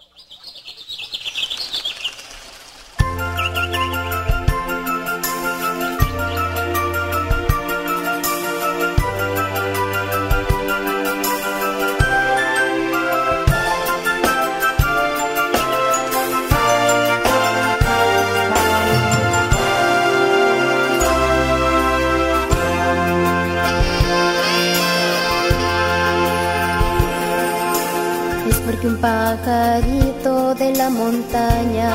Porque un pajarito de la montaña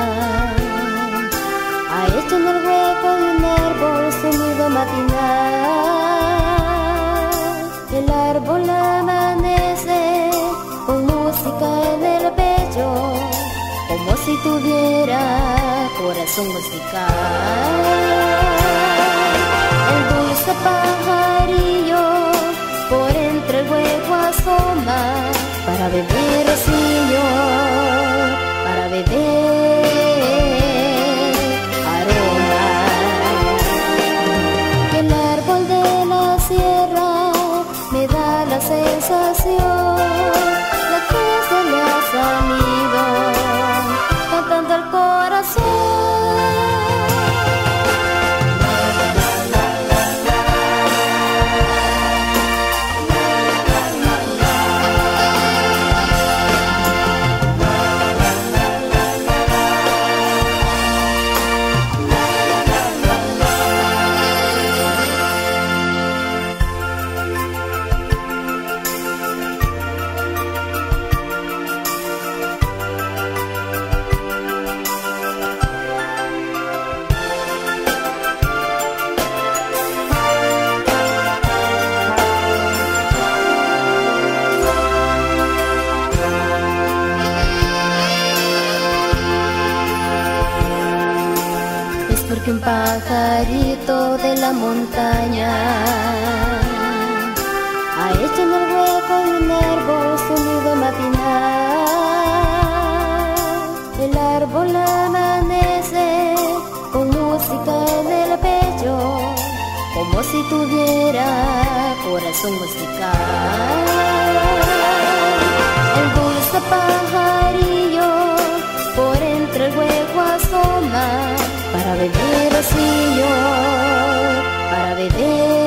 ha hecho en el hueco de un árbol su nido matinal. El árbol amanece con música en el pecho, como si tuviera corazón musical. El dulce pajarillo por entre el hueco asoma para beber rocío, para beber aroma. El árbol de la sierra me da la sensación de que se le ha salido cantando el corazón. Porque un pajarito de la montaña ha hecho en el hueco de un árbol su nido matinal. El árbol amanece con música en el pecho, como si tuviera corazón musical. El dulce pajarillo por entre el hueco asoma para beber rocío, para beber